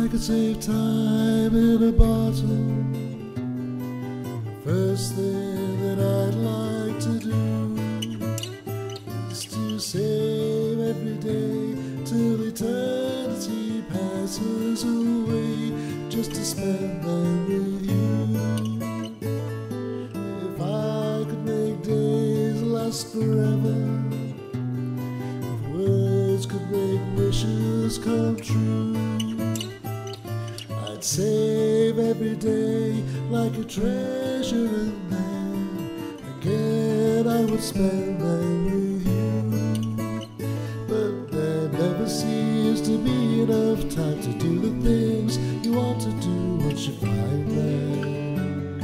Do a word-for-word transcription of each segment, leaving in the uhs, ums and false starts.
I could save time in a bottle, first thing that I'd like to do is to save every day till eternity passes away, just to spend them with you. If I could make days last forever, if words could make wishes come true, I'd save every day like a treasure, and then again I would spend them with you. But there never seems to be enough time to do the things you want to do once you find them.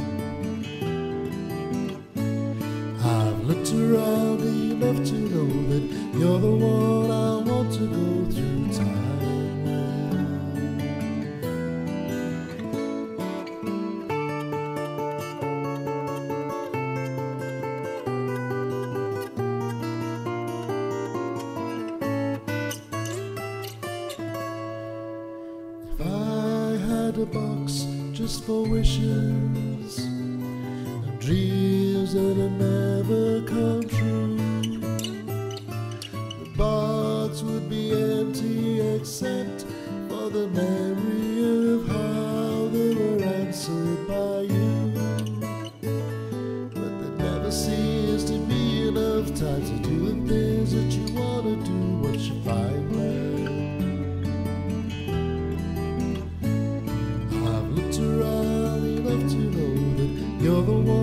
I've looked around enough to know that you're the one I want to go through time with. If I had a box just for wishes and dreams that have never come true, the box would be empty except for the memory of how they were answered by you. But there never seems to be enough time to do the things that you want to do once you find them. I've looked around enough to know that you're the one